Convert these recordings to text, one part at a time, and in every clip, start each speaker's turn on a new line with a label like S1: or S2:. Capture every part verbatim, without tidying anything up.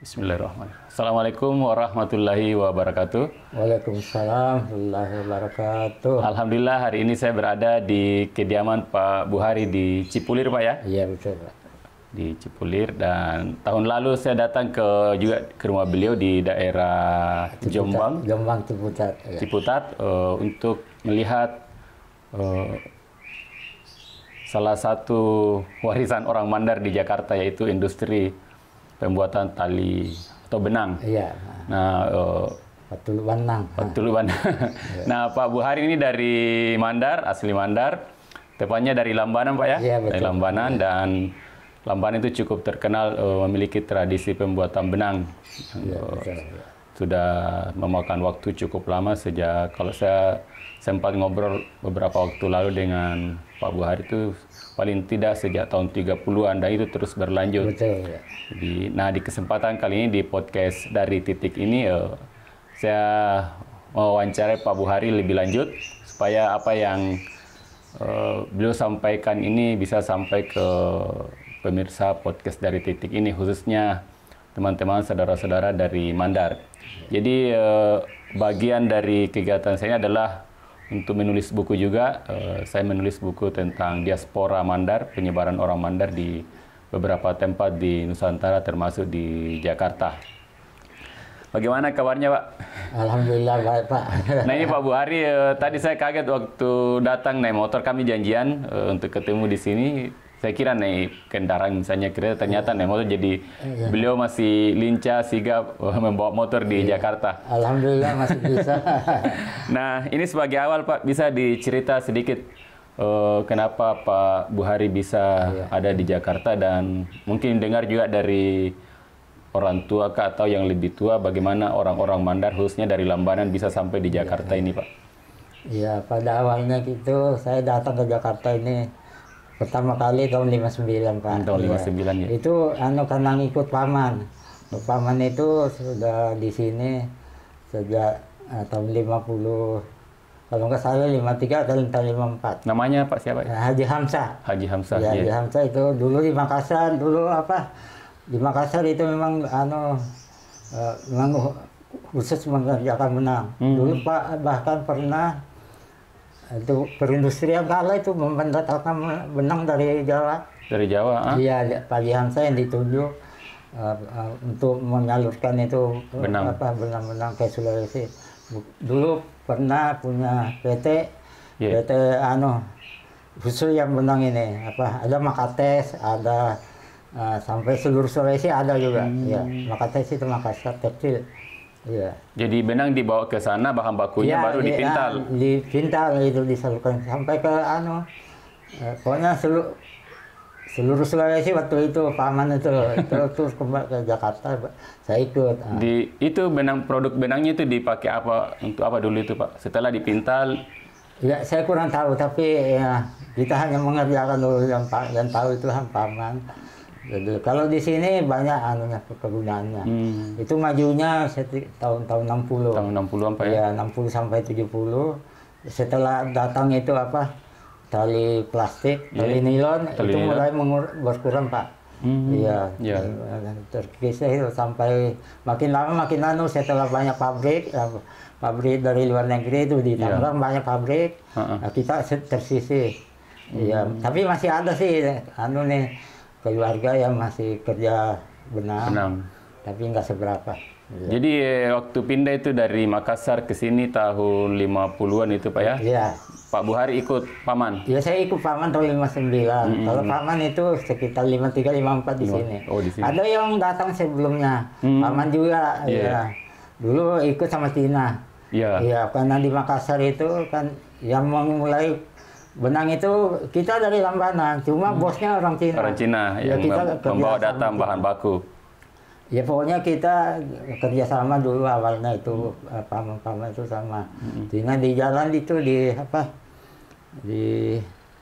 S1: Bismillahirrahmanirrahim. Assalamualaikum warahmatullahi wabarakatuh.
S2: Waalaikumsalam warahmatullahi wabarakatuh.
S1: Alhamdulillah hari ini saya berada di kediaman Pak Buhari di Cipulir, Pak ya?
S2: Iya betul, Pak.
S1: Di Cipulir, dan tahun lalu saya datang ke juga ke rumah beliau di daerah
S2: Ciputat,
S1: Jombang,
S2: Jombang Ciputat. Ya.
S1: Ciputat uh, untuk melihat uh, salah satu warisan orang Mandar di Jakarta, yaitu industri pembuatan tali atau benang.
S2: Iya.
S1: Nah, uh,
S2: Betul Banang.
S1: Betul Banang. Nah, Pak Buhari ini dari Mandar, asli Mandar. Tepatnya dari Lambanan, Pak ya?
S2: Iya, betul.
S1: Dari Lambanan, dan Lambanan itu cukup terkenal uh, memiliki tradisi pembuatan benang.
S2: Iya,
S1: Uh,
S2: betul. Ya.
S1: Sudah memakan waktu cukup lama sejak, kalau saya sempat ngobrol beberapa waktu lalu dengan Pak Buhari, itu paling tidak sejak tahun tiga puluhan, dan itu terus berlanjut.
S2: Betul. Ya.
S1: Di, nah, di kesempatan kali ini di podcast dari Titik ini, uh, saya mewawancarai Pak Buhari lebih lanjut supaya apa yang uh, beliau sampaikan ini bisa sampai ke pemirsa podcast dari Titik ini, khususnya teman-teman saudara-saudara dari Mandar. Jadi uh, bagian dari kegiatan saya adalah untuk menulis buku juga. Uh, saya menulis buku tentang diaspora Mandar, penyebaran orang Mandar di beberapa tempat di Nusantara, termasuk di Jakarta. Bagaimana kabarnya, Pak?
S2: Alhamdulillah baik, Pak.
S1: Nah, ini Pak Buhari, uh, tadi saya kaget waktu datang naik motor, kami janjian uh, untuk ketemu di sini. Saya kira naik kendaraan misalnya, kira ternyata naik motor, jadi
S2: ya.
S1: Beliau masih lincah, sigap uh, membawa motor di ya. Jakarta.
S2: Alhamdulillah masih bisa.
S1: Nah, ini sebagai awal, Pak, bisa dicerita sedikit uh, kenapa Pak Buhari bisa ya. ada di Jakarta, dan mungkin dengar juga dari orang tua Kak, atau yang lebih tua, bagaimana orang-orang Mandar khususnya dari Lambanan bisa sampai di Jakarta ya. ini, Pak.
S2: Iya, pada awalnya gitu saya datang ke Jakarta ini pertama kali tahun lima puluh sembilan, Pak.
S1: Tahun
S2: ya.
S1: lima puluh sembilan ya.
S2: Itu anu karena ngikut paman. Paman itu sudah di sini sejak uh, tahun lima puluh. Kalau nggak salah lima puluh tiga atau lima puluh empat.
S1: Namanya Pak siapa?
S2: Haji Hamzah.
S1: Haji Hamzah.
S2: Ya, Haji
S1: ya.
S2: Hamzah itu dulu di Makassar, dulu apa? Di Makassar itu memang anu uh, memang khusus mengerjakan benang.
S1: Hmm.
S2: Dulu Pak bahkan pernah itu perindustrian kala itu mendatangkan benang dari Jawa.
S1: Dari Jawa, ah?
S2: Iya, Pak Haji Hamzah yang ditunjuk uh, uh, untuk menyalurkan itu
S1: benang.
S2: apa benang-benang ke Sulawesi. Dulu pernah punya P T, yeah. P T anu khusus yang benang ini, apa ada Makates, ada uh, sampai seluruh Sulawesi ada juga. Hmm. Ya, Makates itu Makassar tekstil. Ya.
S1: Jadi benang dibawa ke sana, bahan bakunya
S2: ya,
S1: baru
S2: di,
S1: dipintal.
S2: Ya, dipintal itu disalurkan sampai ke anu, eh, pokoknya seluruh seluruh Sulawesi waktu itu paman itu terus terus kembali ke Jakarta, saya ikut.
S1: Di itu benang, produk benangnya itu dipakai apa, untuk apa dulu itu, Pak? Setelah dipintal?
S2: Ya saya kurang tahu, tapi ya kita hanya mengerjakan dulu yang yang tahu itu kan paman. Jadi, kalau di sini banyak anunya kegunaannya. Hmm. Itu majunya tahun-tahun enam puluh.
S1: Tahun enam puluhan, Pak ya?
S2: Ya, enam puluh sampai tujuh puluh. Setelah datang itu apa? Tali plastik, tali yeah. nilon, tali itu nilon. Mulai mengur berkurang, Pak. Iya. Hmm. Yeah. Terkisah itu sampai makin lama makin anu, setelah banyak pabrik, pabrik dari luar negeri itu di Tangerang yeah. banyak pabrik. Uh -uh. Nah, kita tersisih. Iya, hmm. tapi masih ada sih anu nih keluarga yang masih kerja benang, benang. Tapi nggak seberapa. Ya.
S1: Jadi eh, waktu pindah itu dari Makassar ke sini tahun lima puluhan itu, Pak ya?
S2: Iya.
S1: Pak Buhari ikut paman?
S2: Iya, saya ikut paman tahun lima puluh sembilan. Mm -hmm. Kalau paman itu sekitar lima puluh tiga lima puluh empat di sini.
S1: Oh, di sini.
S2: Ada yang datang sebelumnya, mm. paman juga. Yeah. Ya. Dulu ikut sama Tina. Iya. Yeah. Iya, karena di Makassar itu kan yang memulai benang itu kita dari Lambanan, cuma hmm. bosnya orang Cina.
S1: Orang Cina
S2: ya,
S1: yang
S2: kita
S1: membawa datang bahan baku.
S2: Ya pokoknya kita kerjasama dulu awalnya itu paman-paman itu sama. Hmm. Cina di jalan itu di apa di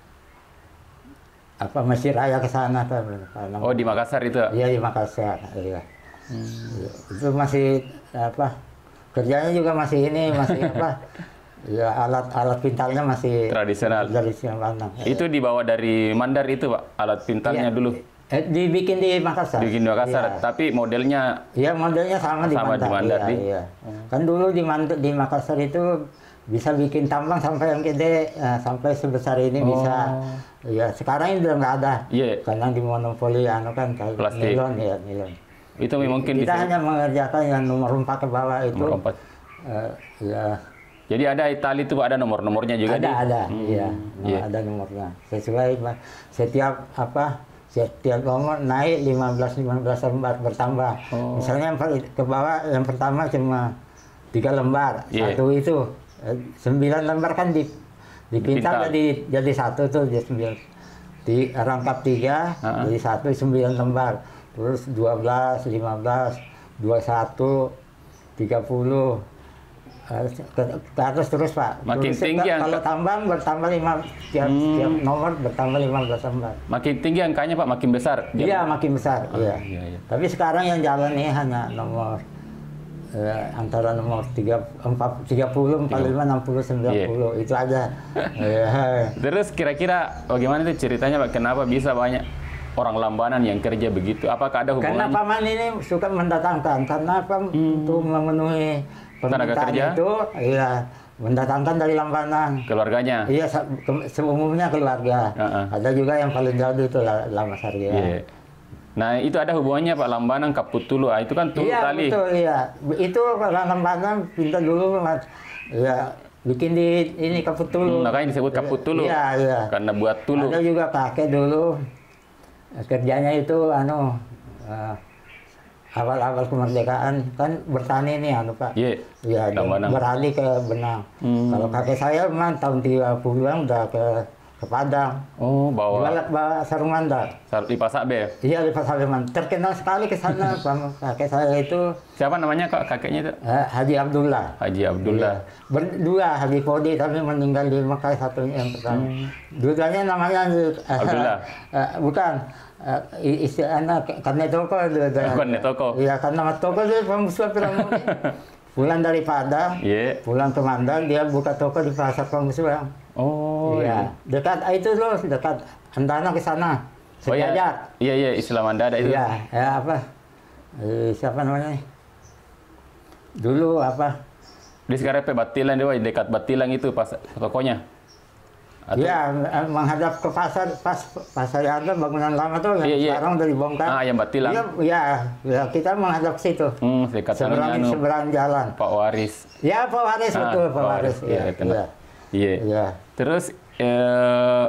S2: apa Mesir Raya ke sana tuh.
S1: Oh, di Makassar itu?
S2: Iya, di Makassar. Iya. Hmm. Itu masih apa kerjanya juga masih ini masih apa. Ya, alat-alat pintalnya masih
S1: tradisional.
S2: Tradisional.
S1: Itu dibawa dari Mandar itu, Pak, alat pintalnya ya, dulu.
S2: Eh, dibikin di Makassar.
S1: Dibikin di Makassar,
S2: Iya.
S1: tapi modelnya
S2: Iya, modelnya sama, di
S1: sama
S2: Mandar.
S1: di Mandar,
S2: Iya,
S1: di?
S2: iya. Kan dulu di Mandar, di Makassar itu bisa bikin tambang sampai yang gede, eh, sampai sebesar ini
S1: Oh.
S2: bisa. Iya, sekarang ini udah nggak ada.
S1: Iya.
S2: Karena dimonopoli anu kan kayak
S1: Plastik.
S2: nilon ya, nilon.
S1: itu mungkin
S2: Kita
S1: bisa
S2: hanya mengerjakan yang nomor empat ke bawah itu.
S1: nomor empat.
S2: eh, ya,
S1: Jadi ada tali itu ada nomor-nomornya juga
S2: ada
S1: di?
S2: ada,
S1: Hmm,
S2: iya,
S1: iya.
S2: ada nomornya. Sesuai ma- setiap apa? Setiap nomor naik lima belas lima belas lembar bertambah.
S1: Oh.
S2: Misalnya yang per- ke bawah yang pertama cuma tiga lembar,
S1: Iya.
S2: satu itu eh, sembilan lembar kan di dipintar
S1: Dipintar.
S2: jadi jadi satu tuh jadi sembilan. Di rangkap tiga
S1: Uh-uh.
S2: jadi satu sembilan lembar. Terus dua belas, lima belas, dua puluh satu, tiga puluh. Eh, Ke, ke atas terus Pak.
S1: Makin
S2: Terus,
S1: tinggi
S2: ka-
S1: angka-
S2: kalau tambang bertambah lima tiap,
S1: Hmm.
S2: tiap nomor bertambah lima belas lembar.
S1: Makin tinggi angkanya Pak, makin besar. dia?
S2: Iya makin besar.
S1: Ah,
S2: iya.
S1: iya, iya.
S2: Tapi sekarang yang jalan ini hanya nomor eh, antara nomor tiga, empat, tiga puluh, empat puluh lima, enam puluh, sembilan puluh itu aja. Iya.
S1: Terus kira-kira bagaimana itu ceritanya Pak? Kenapa bisa banyak orang Lambanan yang kerja begitu? Apakah ada
S2: Karena
S1: hubungannya?
S2: paman ini suka mendatangkan, karena apa? Untuk memenuhi
S1: Tenaga
S2: permintaan
S1: kerja?
S2: itu, iya mendatangkan dari Lambanan.
S1: Keluarganya?
S2: Iya, se- ke- seumumnya keluarga.
S1: Uh-uh.
S2: Ada juga yang paling jauh itu La- Lama Sargia.
S1: Iya. Nah itu ada hubungannya Pak Lambanan Kaputulu. Ah, itu kan tulu
S2: Iya
S1: tali.
S2: betul, iya. Itu orang Lambanan pinta dulu, Mas. Ya bikin di ini kaput tulu.
S1: Hmm, makanya disebut kaput tulu.
S2: Iya, iya.
S1: Karena buat tulu.
S2: Ada juga kakek dulu eh, kerjanya itu anu eh, awal-awal kemerdekaan kan bertani nih anu Pak.
S1: Iya.
S2: Iya, dia
S1: Lambanan.
S2: beralih ke benang.
S1: Hmm.
S2: Kalau kakek saya memang tahun tiga puluhan udah ke ke Padang.
S1: Oh bawa
S2: Jual bawa sarung mandar.
S1: sar- di Pasabe.
S2: Iya di Pasar Leman. Terkenal sekali ke sana Pak. Kakek saya itu
S1: Siapa namanya Kak kakeknya itu?
S2: eh, Haji Abdullah.
S1: Haji Abdullah.
S2: Iya. Berdua Haji Kodi tapi meninggal di Mekah satunya yang pertama. Dua-duanya namanya eh,
S1: Abdullah.
S2: eh, bukan eh, i- istilahnya karena toko dua-duanya.
S1: Karena toko.
S2: Iya karena toko dia pemusuh Piramun. Pulang dari Padang,
S1: Iya.
S2: pulang ke Mandar dia buka toko di Pasar Pemusuhan.
S1: Oh
S2: Iya, dekat ah, itu loh, dekat Andana ke sana.
S1: Oh iya.
S2: Sejajar.
S1: Iya iya Islam Anda ada itu.
S2: Iya, ya apa? Eh, siapa namanya? Dulu apa?
S1: Di sekarang pe Batilang dia Pak, dekat Batilang itu pas tokonya. Atau-
S2: Iya, eh, menghadap ke pasar, pas pasar ada bangunan lama tuh yang
S1: Iya, iya.
S2: sekarang udah dibongkar.
S1: Ah, yang Batilang.
S2: Iya, iya, ya, kita menghadap ke situ.
S1: Hmm, dekat
S2: Seberang
S1: anu,
S2: seberang jalan.
S1: Pak Waris.
S2: Ya, Pak Waris
S1: Ah,
S2: betul, Pak
S1: Pak
S2: Waris.
S1: Waris,
S2: Iya,
S1: iya, kenal.
S2: iya.
S1: Iya.
S2: Iya.
S1: Terus eh,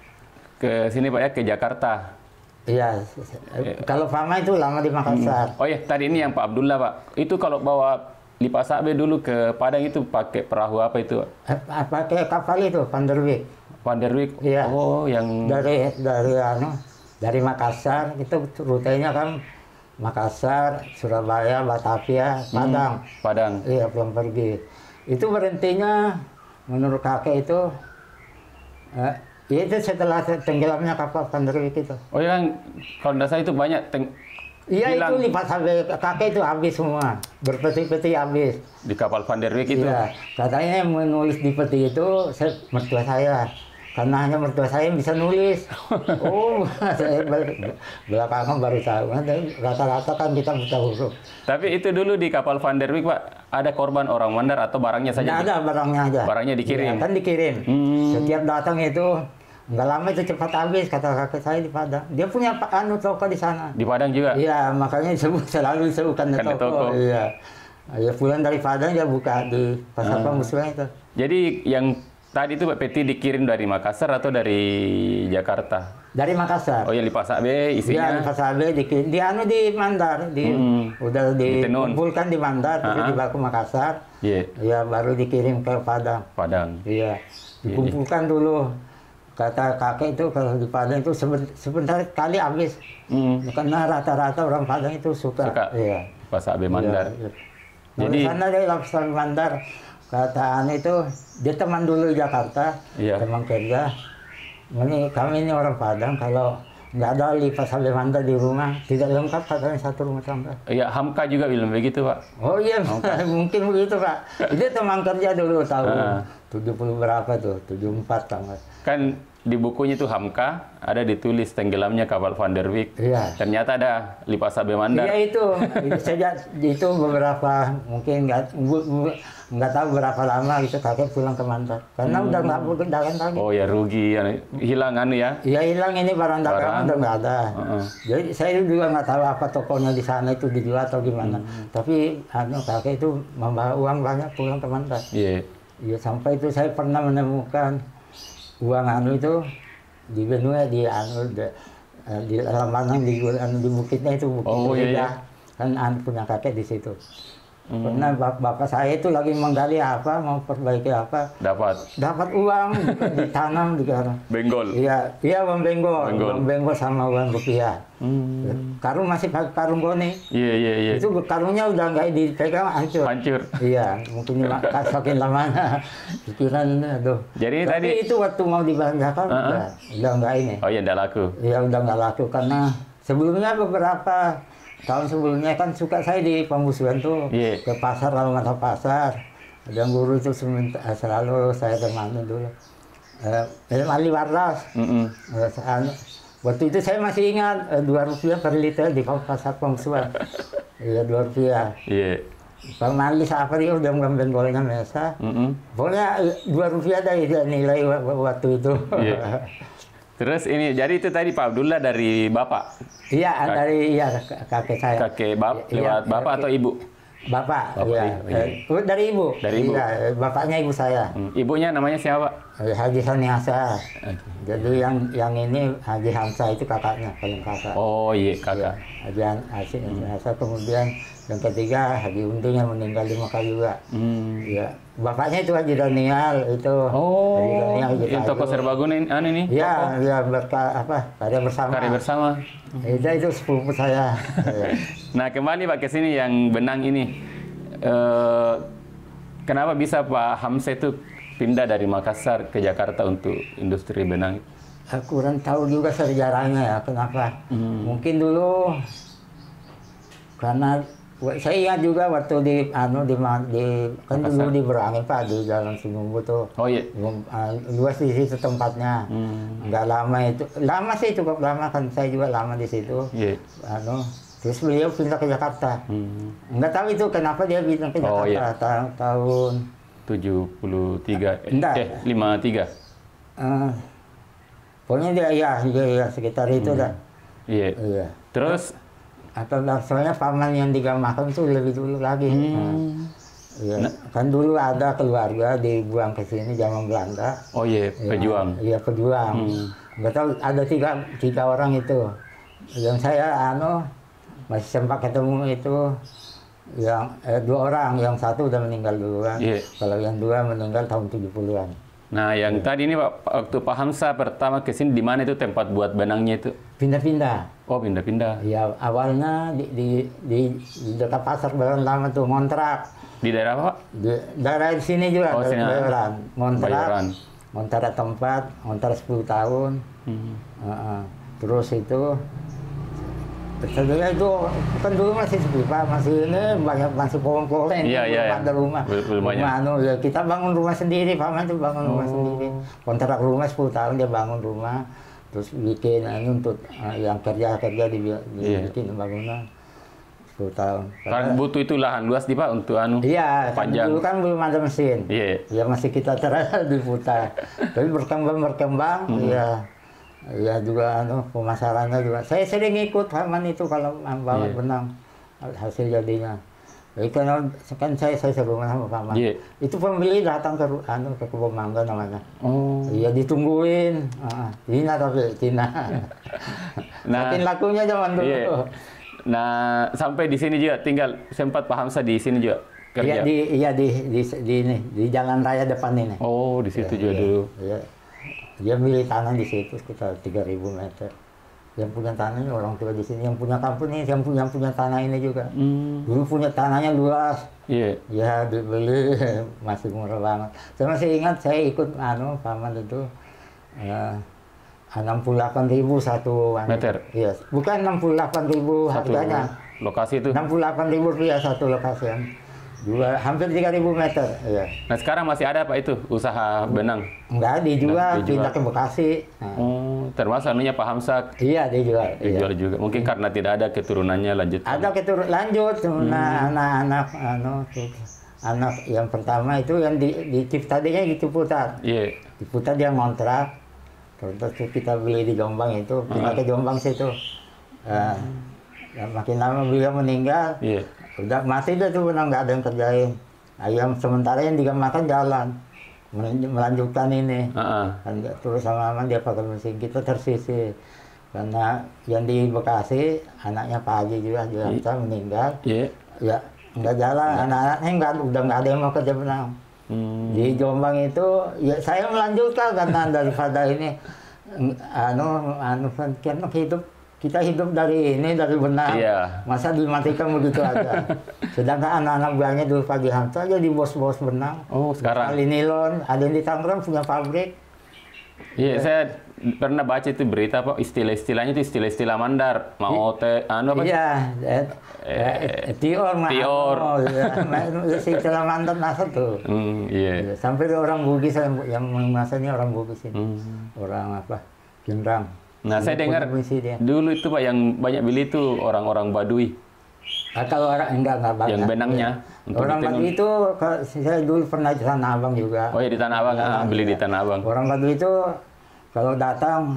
S1: ke sini Pak ya ke Jakarta.
S2: Iya. Kalau Fama itu lama di Makassar.
S1: Oh ya, tadi ini yang Pak Abdullah Pak. Itu kalau bawa Lipa Sabe dulu ke Padang itu pakai perahu apa itu?
S2: Eh, pakai kapal itu, Vanderwijk.
S1: Vanderwijk.
S2: Iya.
S1: Oh, yang
S2: Dari dari anu, dari Makassar itu rutenya kan Makassar, Surabaya, Batavia, Padang.
S1: Padang.
S2: Iya, pulang pergi. Itu berhentinya menurut kakek itu eh, ya itu setelah tenggelamnya kapal Vanderwijk itu.
S1: Oh ya kan kalau tidak salah itu banyak teng-
S2: Iya
S1: hilang
S2: itu lipat sampai kakek itu habis semua, berpeti-peti habis.
S1: di kapal Vanderwijk itu.
S2: Iya, katanya yang menulis di peti itu saya, mertua saya. Karena hanya mertua saya yang bisa nulis. Oh, saya bel- belakangan baru tahu. Rata-rata kan kita buta huruf.
S1: Tapi itu dulu di kapal Vanderwijk Pak, ada korban orang Mandar atau barangnya
S2: Nggak
S1: saja?
S2: ada barangnya aja.
S1: Barangnya dikirim?
S2: Iya, kan dikirim.
S1: Hmm.
S2: Setiap datang itu nggak lama itu cepat habis kata kakek saya di Padang. Dia punya pa- anu toko di sana.
S1: Di Padang juga?
S2: Iya, makanya disebut selalu disebut karena
S1: Karena
S2: toko.
S1: toko.
S2: Iya. Ya pulang dari Padang dia buka di pasar
S1: Ah.
S2: Pemusuhan itu.
S1: Jadi yang tadi itu Pak Peti dikirim dari Makassar atau dari Jakarta?
S2: Dari Makassar.
S1: Oh ya Lipa Sabe
S2: Iya, di
S1: isinya.
S2: Pasar B, di, di anu di Mandar, di
S1: Hmm.
S2: udah
S1: Ditenun.
S2: dikumpulkan di Mandar, terus
S1: Ah.
S2: dibawa ke Makassar,
S1: Iya,
S2: ya baru dikirim ke Padang.
S1: Padang.
S2: Iya, dikumpulkan dulu. Kata kakek itu kalau di Padang itu seben- sebentar kali habis,
S1: Hmm.
S2: karena rata-rata orang Padang itu suka.
S1: Suka.
S2: Iya.
S1: Lipa Sabe Mandar.
S2: Iya.
S1: Jadi-
S2: Jadi sana dari Lapsar Mandar, kata anu itu dia teman dulu di Jakarta,
S1: Iya.
S2: teman kerja. Ini kami ini orang Padang, kalau nggak ada lipas sampai Mandar di rumah, tidak lengkap katanya satu rumah tangga.
S1: Iya, Hamka juga bilang begitu Pak.
S2: Oh iya, mungkin begitu Pak. Itu teman kerja dulu tahun
S1: Ah.
S2: tujuh puluh berapa tuh, tujuh puluh empat tanggal.
S1: Kan di bukunya itu Hamka ada ditulis tenggelamnya kapal Van der Wijk.
S2: Iya.
S1: Ternyata ada Lipa Sabe Mandar.
S2: Iya itu, itu saja itu beberapa mungkin nggak nggak tahu berapa lama gitu kakek pulang ke Mandar karena hmm. udah nggak berjalan lagi.
S1: Oh ya rugi, hilang anu ya?
S2: Iya hilang ini barang dagangan udah nggak ada. Uh-uh. Jadi saya juga nggak tahu apa tokonya di sana itu dijual atau gimana. Hmm. Tapi anu kakek itu membawa uang banyak pulang ke Mandar.
S1: Iya. Yeah.
S2: Iya sampai itu saya pernah menemukan uang anu itu di benua di anu di, di Lamanang di anu di bukitnya itu bukit
S1: oh, iya, iya.
S2: Kan anu punya kakek di situ. Hmm. Pernah bap bapak saya itu lagi menggali apa mau perbaiki apa
S1: dapat
S2: dapat uang ditanam di karung.
S1: Benggol.
S2: Iya iya uang benggol, uang benggol sama uang rupiah. Hmm. Karung masih pakai karung goni.
S1: Iya iya iya.
S2: Itu karungnya udah nggak dipegang hancur.
S1: Hancur.
S2: Iya mungkin saking lamanya pikiran aduh.
S1: Jadi
S2: tapi
S1: tadi
S2: itu waktu mau dibelanjakan uh -uh. udah udah nggak ini.
S1: Oh iya nggak laku.
S2: Iya udah nggak laku karena sebelumnya beberapa tahun sebelumnya kan suka saya di Pembusuan tuh yeah. ke pasar kalau nggak tahu pasar ada guru itu seminta, selalu saya temani dulu eh Ali Wardas mm -hmm. eh, waktu itu saya masih ingat eh, dua rupiah per liter di pasar Pembusuan iya dua rupiah iya yeah. Bang Mali apa dia udah ngambil golongan mesa mm -hmm. pokoknya dua rupiah dari nilai waktu itu yeah.
S1: Terus ini, jadi itu tadi Pak Abdullah dari Bapak?
S2: Iya, Kak, dari iya, kakek saya.
S1: Kakek bap, lewat iya, Bapak kakek, atau Ibu?
S2: Bapak,
S1: Bapak
S2: iya.
S1: iya.
S2: Eh, dari Ibu?
S1: Dari Ibu?
S2: Iya, bapaknya Ibu saya.
S1: Hmm. Ibunya namanya siapa?
S2: Haji Saniasa. Okay. Jadi yang yang ini Haji Hamsa itu kakaknya, paling kakak.
S1: Oh iya, kakak.
S2: Ya, Haji Saniasa, hmm. kemudian yang ketiga Haji Untung yang meninggal di Mekah juga. Hmm. Ya, bapaknya itu Haji Daniel itu.
S1: Oh.
S2: Haji Daniel, Haji
S1: yang toko Serbaguna ini, an ini?
S2: Iya, iya berka apa? Karya bersama.
S1: Karya bersama.
S2: Itu itu sepupu saya.
S1: Nah kembali Pak ke sini yang benang ini. Eh, kenapa bisa Pak Hamsa itu pindah dari Makassar ke Jakarta untuk industri benang?
S2: Aku kurang tahu juga sejarahnya ya kenapa. Hmm. Mungkin dulu karena saya ingat juga waktu di anu di, di kan Makassar. Dulu di Berangin Pak di Jalan Sinumbu tuh.
S1: Oh iya.
S2: Uh, luas di situ tempatnya. Hmm. Enggak lama itu. Lama sih cukup lama kan saya juga lama di situ. Iya. Yeah. Anu terus beliau pindah ke Jakarta. Hmm. Enggak tahu itu kenapa dia pindah ke Jakarta. Oh, iya. Ta tahun
S1: tujuh puluh tiga
S2: Enggak.
S1: eh lima puluh tiga.
S2: Uh, pokoknya dia ya, ya, ya sekitar itu hmm. dah.
S1: Iya. Iya. Terus
S2: atau soalnya paman yang digamahkan itu lebih dulu lagi. Hmm. Ya, nah, kan dulu ada keluarga dibuang ke sini zaman Belanda.
S1: Oh iya, pejuang.
S2: Iya, pejuang. Hmm. Nggak tahu ada tiga tiga orang itu. Yang saya anu masih sempat ketemu itu yang eh, dua orang, yang satu udah meninggal duluan. Yeah. Kalau yang dua meninggal tahun tujuh puluhan.
S1: Nah, yang yeah. tadi ini Pak, waktu Pak Hamsa pertama ke sini di mana itu tempat buat benangnya itu?
S2: Pindah-pindah.
S1: Oh, pindah-pindah.
S2: Ya, awalnya di di di, di dekat pasar Bayoran lama tuh ngontrak.
S1: Di daerah apa, Pak?
S2: Di daerah di sini juga,
S1: oh, sini
S2: Bayoran. Ngontrak.
S1: Bayoran.
S2: Ngontrak tempat, ngontrak sepuluh tahun. Hmm. Uh -uh. Terus itu sebenarnya itu kan dulu masih sepi Pak, masih ini banyak masih pohon-pohon,
S1: iya, iya,
S2: ada rumah,
S1: belum banyak.
S2: Rumah, anu, ya, kita bangun rumah sendiri, Pak Man itu bangun oh. rumah sendiri, kontrak rumah sepuluh tahun dia bangun rumah, terus bikin anu untuk uh, yang kerja kerja di, di yeah. bikin bangunan sepuluh tahun.
S1: Kan butuh itu lahan luas di Pak untuk anu.
S2: Iya,
S1: panjang.
S2: Dulu kan belum ada mesin,
S1: iya.
S2: Yeah. Ya masih kita terasa diputar, tapi berkembang berkembang, mm -hmm. ya. Ya juga anu pemasarannya juga. Saya sering ikut Paman itu kalau bawa yeah. benang hasil jadinya. Jadi karena kan saya saya sebelumnya sama Paman. Yeah. Itu pembeli datang ke anu ke kebun mangga namanya. Oh. Iya ditungguin. Ah, Cina tapi Cina. Nah, makin lakunya zaman dulu. Yeah.
S1: Nah, sampai di sini juga tinggal sempat Pak Hamsa di sini juga kerja.
S2: Iya di iya di di, di ini di jalan raya depan ini.
S1: Oh, di situ ya, juga
S2: iya,
S1: dulu.
S2: Iya. Dia milih tanah di situ sekitar tiga ribu meter. Yang punya tanahnya orang tua di sini, yang punya kampung ini, yang punya punya tanah ini juga. Hmm. Dulu punya tanahnya luas. Iya. Yeah. Ya dibeli masih murah banget. Saya masih ingat saya ikut anu Paman itu ya, enam puluh delapan ribu satu
S1: meter.
S2: Iya, bukan enam puluh delapan ribu harganya.
S1: Lokasi itu.
S2: enam puluh delapan ribu rupiah satu lokasi. Dua, hampir tiga ribu meter. Ya.
S1: Nah sekarang masih ada Pak itu usaha benang?
S2: Enggak, dijual,
S1: Nah,
S2: pindah ke Bekasi. Nah.
S1: Oh, termasuk anunya Pak Hamzah?
S2: Iya, dijual.
S1: Dijual
S2: iya.
S1: juga. Mungkin karena tidak ada keturunannya lanjut.
S2: Ada keturun lanjut, nah anak-anak, anu, anak yang pertama itu yang di, di tadinya di Ciputat.
S1: Iya.
S2: Ciputat dia ngontrak, terus kita beli di Jombang itu, pindah ke Jombang situ. Uh, ya, makin lama beliau meninggal,
S1: Iya.
S2: udah mati deh tuh, nggak ada yang kerjain. Ayam sementara yang dimakan jalan, melanjutkan ini.
S1: Uh-uh.
S2: Kan terus sama-sama dia pakai mesin, kita tersisih. Karena yang di Bekasi, anaknya Pak Haji juga, juga kita meninggal.
S1: Iya.
S2: Ya, nggak jalan, anak-anaknya nggak, udah nggak ada yang mau kerja benang.
S1: Hmm.
S2: Di Jombang itu, ya saya melanjutkan karena daripada ini, anu, anu, karena hidup, kita hidup dari ini, dari benang.
S1: Iya.
S2: Masa dimatikan begitu aja. Sedangkan anak-anak buahnya dulu pagi Hamzah jadi bos-bos benang.
S1: Oh, sekarang.
S2: Ali Nilon, ada yang di Tangerang punya pabrik.
S1: Iya, saya pernah baca itu berita Pak, istilah-istilahnya itu istilah-istilah Mandar, mau teh, anu apa?
S2: Iya, eh, eh, tior,
S1: tior.
S2: Oh, ya, istilah Mandar nasa tuh.
S1: Hmm, iya.
S2: Ya, sampai orang Bugis yang, yang menguasainya orang Bugis ini,
S1: Hmm.
S2: orang apa, Kinrang.
S1: Nah, saya dengar
S2: dia.
S1: dulu itu Pak yang banyak beli itu orang-orang Baduy.
S2: Nah, kalau orang enggak enggak banyak.
S1: Yang benangnya. Untuk
S2: Orang
S1: ditenun.
S2: Baduy itu, ke- saya dulu pernah di Tanah Abang juga.
S1: Oh ya di Tanah Abang, ah, beli di Tanah Abang.
S2: Orang Baduy itu kalau datang,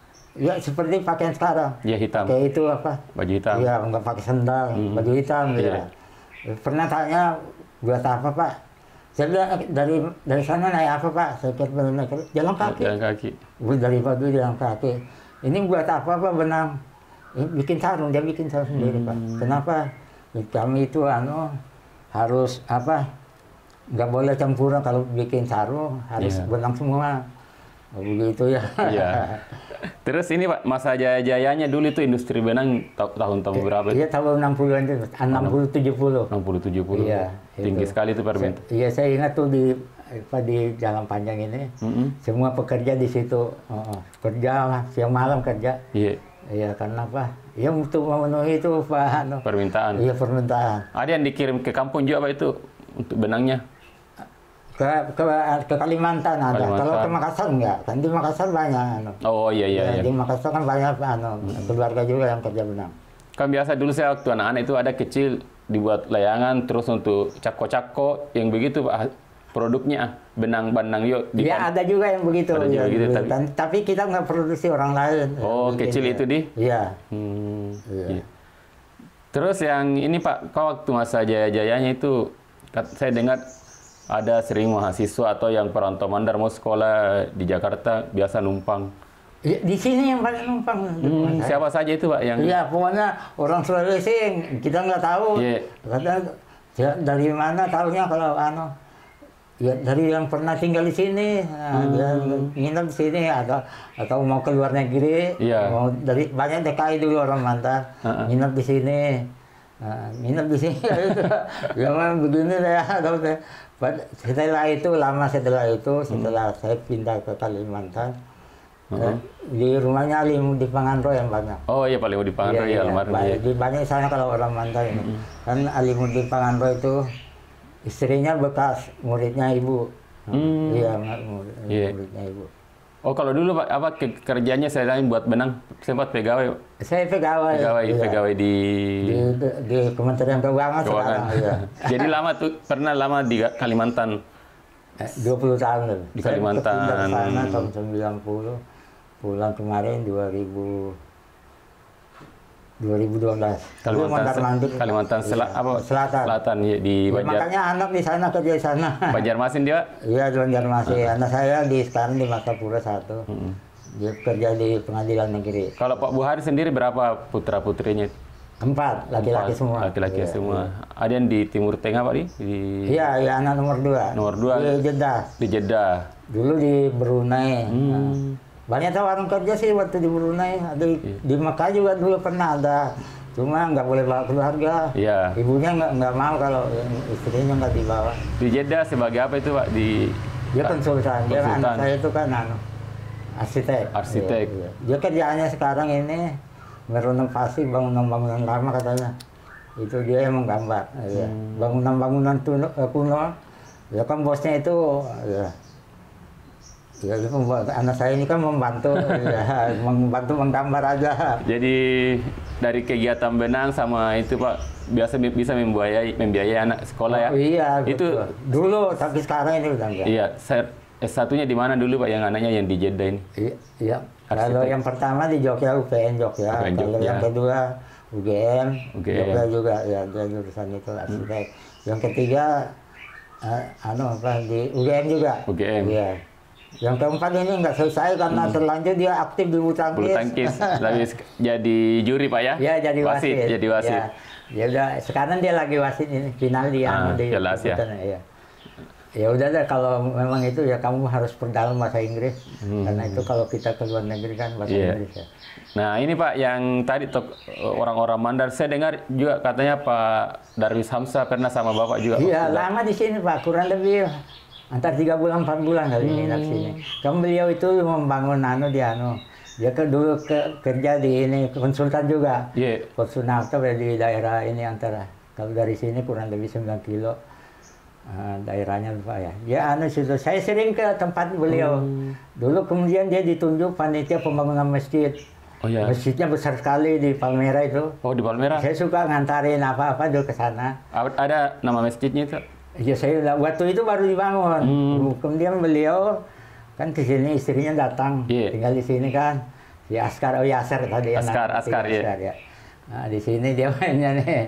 S2: ya seperti pakaian sekarang.
S1: Iya hitam,
S2: Kayak itu apa?
S1: baju hitam.
S2: Iya, nggak pakai sendal, baju hitam.
S1: Iya.
S2: Ya. Pernah tanya, buat apa Pak? Saya bilang, dari dari sana naik apa Pak? Saya kira naik jalan kaki.
S1: Jalan kaki.
S2: Gue dari Baduy jalan kaki. Ini buat apa Pak benang? Ini bikin sarung, dia bikin sarung sendiri Pak. Kenapa? Kami itu anu harus apa? Nggak boleh campuran kalau bikin sarung, harus
S1: Iya.
S2: benang semua. Oh, begitu ya.
S1: Iya. Terus ini Pak, masa jaya-jayanya dulu itu industri benang ta- tahun-tahun berapa?
S2: Iya tahun enam puluhan itu, enam puluh tujuh puluh.
S1: enam puluh tujuh puluh.
S2: Iya,
S1: Tinggi
S2: itu.
S1: sekali itu permintaan.
S2: Iya saya ingat tuh di apa di Jalan Panjang ini,
S1: Mm-mm.
S2: semua pekerja di situ oh, kerja lah, siang malam kerja.
S1: Iya,
S2: Iya karena apa? Ya untuk memenuhi itu Pak. Anu,
S1: permintaan.
S2: iya permintaan.
S1: Ada yang dikirim ke kampung juga Pak itu untuk benangnya?
S2: Ke, ke, ke Kalimantan ada.
S1: Kalimantan.
S2: Kalau ke Makassar enggak. Kan di Makassar banyak. Anu.
S1: Oh iya iya.
S2: Ya,
S1: iya.
S2: di Makassar kan banyak anu, keluarga juga yang kerja benang.
S1: Kan biasa dulu saya waktu anak-anak itu ada kecil dibuat layangan terus untuk cako-cako yang begitu Pak produknya benang-benang yuk. di
S2: Iya
S1: pan-
S2: ada juga yang begitu.
S1: Ada juga
S2: ya,
S1: gitu,
S2: begitu.
S1: tapi-
S2: Dan- tapi kita nggak produksi orang lain.
S1: Oh
S2: Bikin,
S1: kecil
S2: ya.
S1: itu di?
S2: Iya.
S1: Hmm,
S2: Iya.
S1: iya. Terus yang ini Pak, kau waktu masa jaya-jayanya itu kat- saya dengar ada sering mahasiswa atau yang perantau Mandar mau sekolah di Jakarta biasa numpang.
S2: Ya, di sini yang paling numpang.
S1: Hmm, siapa saja itu Pak yang?
S2: Iya, pokoknya orang Sulawesi kita nggak tahu.
S1: Iya.
S2: Kata ya, dari mana tahunya kalau anu ya dari yang pernah tinggal di sini, nah,
S1: Hmm.
S2: dia nginep di sini atau atau mau ke luar negeri,
S1: Iya.
S2: mau dari banyak T K I dulu orang Mantan,
S1: Uh-uh.
S2: nginep di sini, nah, nginep di sini, ya memang begini ya. Setelah itu lama setelah itu setelah
S1: Hmm.
S2: saya pindah ke Kalimantan,
S1: Uh-huh.
S2: eh, di rumahnya Alim di Panganro yang banyak.
S1: Oh iya paling di Pangandaran
S2: Iya,
S1: ya
S2: iya.
S1: almarhum.
S2: Ba-
S1: Iya.
S2: Di banyak sana kalau orang Mantan ini. Kan Alimuddin Panganro itu istrinya bekas muridnya ibu.
S1: Hmm.
S2: Iya, murid,
S1: Iya.
S2: muridnya ibu.
S1: Oh kalau dulu Pak apa ke- kerjanya saya lain buat benang sempat pegawai
S2: Saya pegawai.
S1: pegawai
S2: iya.
S1: pegawai di
S2: Di, di, di Kementerian Keuangan,
S1: keuangan.
S2: sekarang. Iya.
S1: Jadi lama tuh pernah lama di Kalimantan.
S2: Eh, dua puluh tahun lebih.
S1: Di
S2: Saya
S1: Kalimantan.
S2: pindah ke sana tahun sembilan puluh. Pulang kemarin dua ribu dua ribu dua belas.
S1: Kalimantan,
S2: Mondar mandir.
S1: Kalimantan Sel-
S2: Iya,
S1: apa?
S2: Selatan.
S1: Selatan ya, di
S2: Ya,
S1: Banjar.
S2: makanya anak di sana kerja di sana.
S1: Banjarmasin dia.
S2: Iya, di Banjarmasin. Anak saya di sekarang di Martapura satu. Dia kerja di pengadilan negeri.
S1: Kalau Pak Buhari sendiri berapa putra putrinya?
S2: Empat, laki-laki
S1: Empat,
S2: semua.
S1: Laki-laki
S2: Iya,
S1: semua. Ada yang di Timur Tengah Pak di? Di,
S2: Iya, iya anak nomor dua.
S1: Nomor dua.
S2: Di Jeddah.
S1: di Jeddah.
S2: Dulu di Brunei.
S1: Hmm.
S2: Nah, banyak tawaran kerja sih waktu di Brunei. Ada di,
S1: Iya.
S2: di Mekah juga dulu pernah ada. Cuma nggak boleh bawa keluarga.
S1: Iya.
S2: Ibunya nggak nggak mau kalau istrinya nggak dibawa.
S1: Di Jeddah sebagai apa itu Pak? Di
S2: Dia konsultan. Dia
S1: Konsultan.
S2: anak saya itu kan anu, arsitek.
S1: Arsitek.
S2: Iya, iya. Dia kerjaannya sekarang ini merenovasi bangunan-bangunan lama katanya. itu dia yang menggambar. Ya. Bangunan-bangunan kuno, kuno, ya kan bosnya itu, ya, ya anak saya ini kan membantu, ya, membantu menggambar aja.
S1: Jadi dari kegiatan benang sama itu Pak, biasa bisa membiayai membiayai anak sekolah ya?
S2: Oh, iya,
S1: itu
S2: betul. Dulu, tapi sekarang ini udah enggak.
S1: Iya, S satunya di mana dulu Pak yang anaknya yang di Jeddah ini?
S2: Iya, iya. Kalau yang pertama di Jogja, U P N Jogja.
S1: U P N
S2: Kalau
S1: Jogja.
S2: yang kedua U G M,
S1: U G M.
S2: Jogja juga, ya dia jurusan itu arsitek. Hmm. Yang ketiga, uh, anu apa di U G M juga.
S1: U G M.
S2: Iya. Yang keempat ini nggak selesai karena hmm. terlanjur dia aktif di bulu tangkis.
S1: Bulu tangkis, tapi jadi juri Pak ya?
S2: Iya, jadi wasit.
S1: wasit. Jadi wasit.
S2: Ya, ya udah, sekarang dia lagi wasit ini final dia
S1: ah,
S2: di
S1: jelas ya.
S2: Ya. Ya udah deh, kalau memang itu ya kamu harus perdalam bahasa Inggris, hmm. karena itu kalau kita ke luar negeri kan bahasa yeah. Inggris ya.
S1: Nah ini Pak yang tadi orang-orang Mandar, saya dengar juga katanya Pak Darwis Hamzah pernah sama Bapak juga.
S2: Iya lama di sini Pak, kurang lebih antar tiga bulan empat bulan kali ini hmm. di sini. Kamu beliau itu membangun anu di anu, dia ke dulu ke, kerja di ini konsultan juga. Iya. Yeah. Konsultan di daerah ini antara kalau dari sini kurang lebih sembilan kilo. Uh, daerahnya Pak ya. Dia anu situ. Saya sering ke tempat beliau. Hmm. Dulu kemudian dia ditunjuk panitia pembangunan masjid. Oh ya. Masjidnya besar sekali di Palmera itu.
S1: Oh di Palmera.
S2: Saya suka ngantarin apa-apa dulu ke sana.
S1: Ada nama masjidnya itu?
S2: Ya saya waktu itu baru dibangun. Hmm. Kemudian beliau kan ke sini istrinya datang, yeah. tinggal di sini kan. Si Askar, oh ya Askar tadi.
S1: Askar, ya, Askar, iya.
S2: Askar, ya. Nah di sini dia mainnya nih.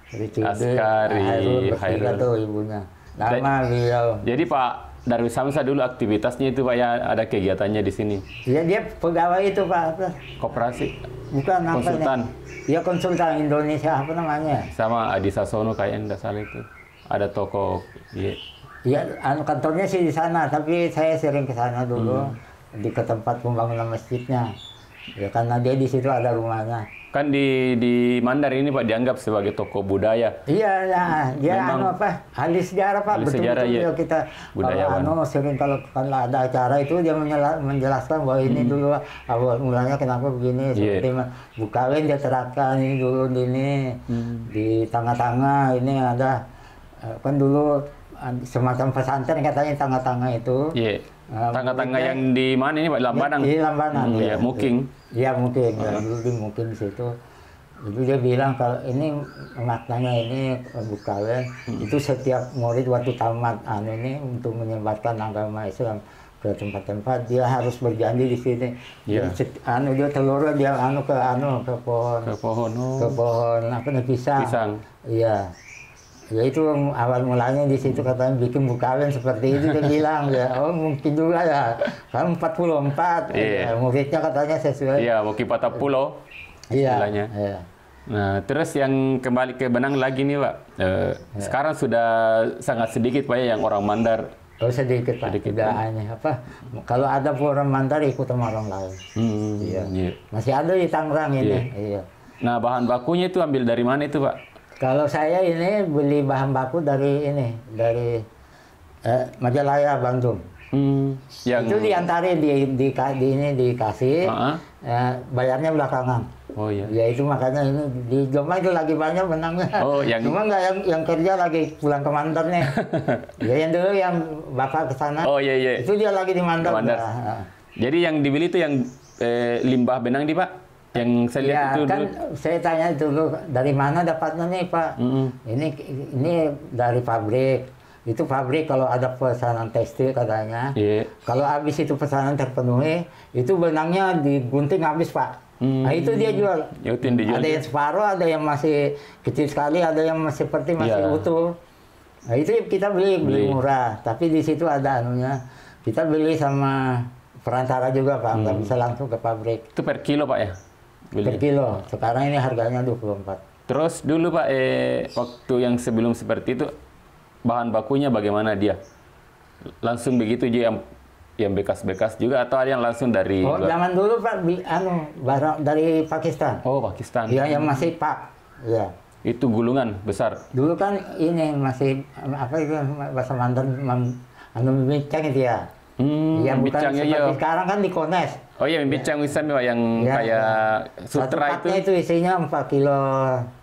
S1: Askari,
S2: Hairul tuh ibunya. Lama beliau.
S1: Jadi Pak Darwis Hamzah dulu aktivitasnya itu Pak ya ada kegiatannya di sini.
S2: Iya dia pegawai itu Pak.
S1: Koperasi.
S2: Bukan apa
S1: konsultan.
S2: Iya konsultan Indonesia apa namanya?
S1: Sama Adi Sasono kayaknya enggak salah itu. Ada toko. Iya.
S2: Iya, anu kantornya sih di sana, tapi saya sering ke sana dulu hmm. di ke tempat pembangunan masjidnya. Ya karena dia di situ ada rumahnya.
S1: Kan di di Mandar ini Pak dianggap sebagai toko budaya.
S2: Iya, nah, dia memang anu apa? Ahli sejarah Pak.
S1: Ahli sejarah ya.
S2: Kita budayawan. Kalau anu sering kalau, kalau ada acara itu dia menjelaskan bahwa ini hmm. dulu awal mulanya kenapa begini yeah. seperti Bukawin dia terapkan ini dulu ini hmm. di tengah-tengah ini ada kan dulu semacam pesantren katanya tengah-tengah itu.
S1: Iya. Yeah. Tengah-tengah yang di mana ini Pak? Lambanan.
S2: Di Lambanan.
S1: Hmm, ya, Muking.
S2: Iya mungkin, ya, dulu di mungkin di situ. Itu dia bilang kalau ini maknanya ini Bukawin hmm. itu setiap murid waktu tamat anu ini untuk menyebarkan agama Islam ke tempat-tempat dia harus berjanji di sini. Yeah. Jadi, anu dia telur dia anu ke anu ke pohon.
S1: Ke pohon. Oh.
S2: Ke pohon apa nih pisang.
S1: Pisang.
S2: Iya. Ya itu awal mulanya di situ katanya bikin Bukawin seperti itu dia bilang ya oh mungkin juga ya kan empat puluh empat
S1: yeah.
S2: ya, muridnya katanya sesuai
S1: iya Woki Patah Pulau
S2: iya yeah.
S1: Nah terus yang kembali ke benang lagi nih Pak eh, yeah. sekarang sudah sangat sedikit Pak ya yang orang Mandar.
S2: Oh sedikit Pak, sedikit, tidak aneh apa kalau ada orang Mandar ikut sama orang lain. Hmm, iya. Yeah. Masih ada di Tangerang ini. Yeah. Iya.
S1: Nah bahan bakunya itu ambil dari mana itu Pak?
S2: Kalau saya ini beli bahan baku dari ini dari eh, Majalaya Bandung. Hmm, yang... Itu diantarin di, di, di ini dikasih, uh-huh. eh, bayarnya belakangan.
S1: Oh iya.
S2: Ya itu makanya ini di Jombang itu lagi banyak benangnya.
S1: Oh yang
S2: cuma nggak yang yang kerja lagi pulang ke Mandar nih. Ya yang dulu yang bapak ke sana.
S1: Oh iya iya.
S2: Itu dia lagi di Mandar.
S1: Mandar. Nah. Jadi yang dibeli itu yang eh, limbah benang di Pak? Yang saya lihat
S2: ya,
S1: itu
S2: kan
S1: dulu.
S2: Saya tanya dulu dari mana dapatnya nih Pak? Mm-hmm. Ini ini dari pabrik. Itu pabrik kalau ada pesanan tekstil katanya. Yeah. Kalau habis itu pesanan terpenuhi, itu benangnya digunting habis Pak. Mm. Nah itu dia jual. Yutin dijual. Ada yang separuh, ada yang masih kecil sekali, ada yang masih seperti masih yeah. utuh. Nah itu kita beli beli murah. Tapi di situ ada anunya. Kita beli sama perantara juga Pak, nggak mm. bisa langsung ke pabrik.
S1: Itu per kilo Pak ya?
S2: Beli. Per kilo. Sekarang ini harganya dua puluh empat.
S1: Terus dulu Pak, eh, waktu yang sebelum seperti itu, bahan bakunya bagaimana dia? Langsung begitu juga yang, yang bekas-bekas juga atau ada yang langsung dari...
S2: Oh, zaman dulu Pak, anu, barang dari Pakistan.
S1: Oh, Pakistan.
S2: Iya, yang masih Pak. Iya.
S1: Itu gulungan besar?
S2: Dulu kan ini masih, apa itu, bahasa Mandan, anu bincang itu ya. Hmm, ya bukan seperti ya. Sekarang kan dikones.
S1: Oh iya, bincang ya. Wisam yang ya, kayak ya. Sutra itu.
S2: itu isinya empat kilo, hmm.